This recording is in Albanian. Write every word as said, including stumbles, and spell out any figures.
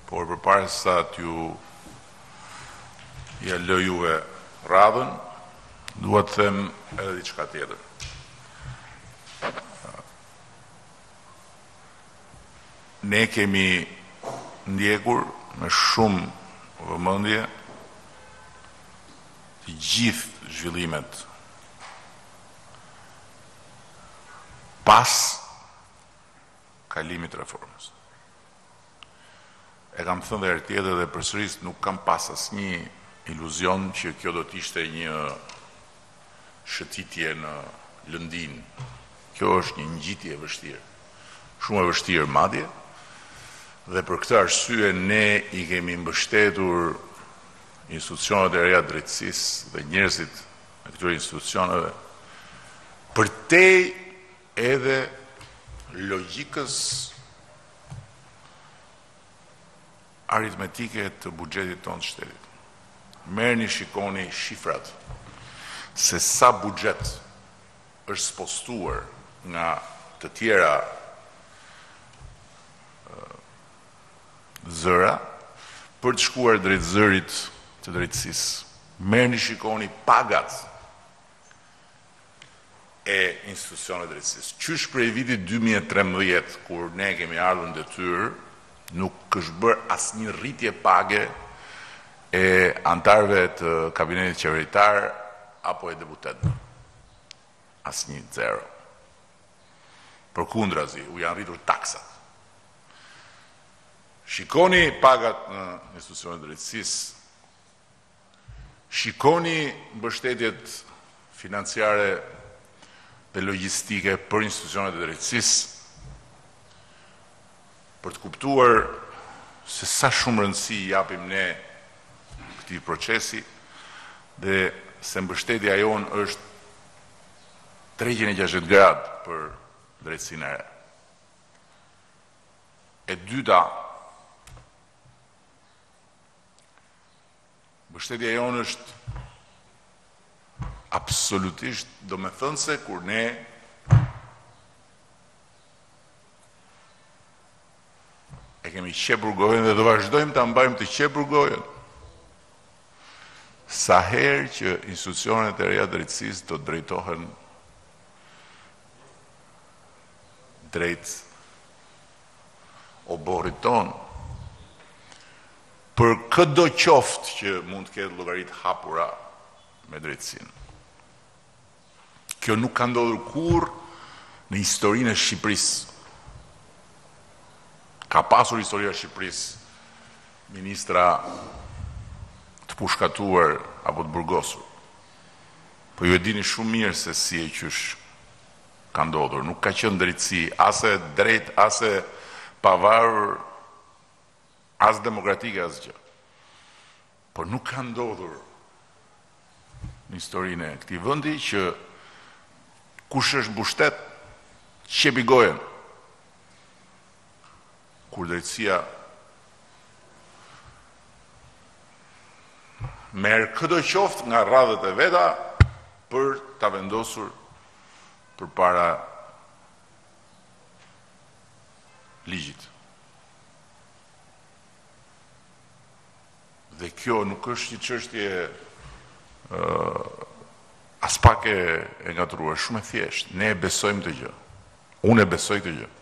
por përpara sa t'ju ja lë juve radhën, dua të them edhe diçka tjetër. Ne kemi ndjekur me shumë vëmendje të gjithë zhvillimet pas kalimit reformës. E kam thënë dhe herë tjetër dhe përsëris nuk kam pas asnjë iluzion që kjo do të ishte një shëtitje në lëndin. Kjo është një ngjitje e vështirë, shumë e vështirë madje, dhe për këtë arsye ne i kemi mbështetur institucionet e reja drejtësisë dhe njerëzit e këtyre institucioneve përtej edhe logjikës aritmetike të buxhetit tonë të shtetit. Merrni, shikoni shifrat se sa buxhet është spostuar nga të tjera zëra për të shkuar drejt zërit të drejtësisë. Merrni, shikoni pagat e institucioneve drejtësisë. Qysh prej vitit dy mijë e trembëdhjetë, kur ne kemi ardhur në detyrë, nuk është bërë asnjë rritje page e antarëve të kabinetit qeveritar apo e deputetëve. Asnjë, zero. Përkundrazi, u janë rritur taksat. Shikoni pagat në institucionet drejtësisë, shikoni mbështetjet financiare dhe logjistike për institucionet e drejtësisë, për të kuptuar se sa shumë rëndësi japim ne këtij procesi dhe se mbështetja jonë është treqind e gjashtëdhjetë gradë për drejtësinë e re. E dyta, mbështetja jonë është absolutisht domethënëse kur ne e kemi qepur gojën dhe do vazhdojmë ta mbajmë të qepur gojën sa herë që institucionet e reja drejtësisë do të drejtohen drejt oborrit tonë, për çdo qoftë që mund të ketë llogaritë hapura me drejtësinë. Kjo nuk ka ndodhur kurrë në historinë e Shqipërisë. Ka pasur historia e Shqipërisë ministra të pushkatuar apo të burgosur. Po ju e dini shumë mirë se si e qysh ka ndodhur. Nuk ka qenë drejtësi ase drejt, ase pavarur, as demokratike, as gjë. Por nuk ka ndodhur në historinë e këtij vendi që kush është mbështet, qepi gojen. Kur drejtësia merr çdo qoftë nga radhët e veta për ta vendosur përpara ligjit. Dhe kjo nuk është një çështje uh, as pak e, e ngatruar, shumë e thjeshtë. Ne e besojmë këtë gjë. Unë e besoj këtë gjë.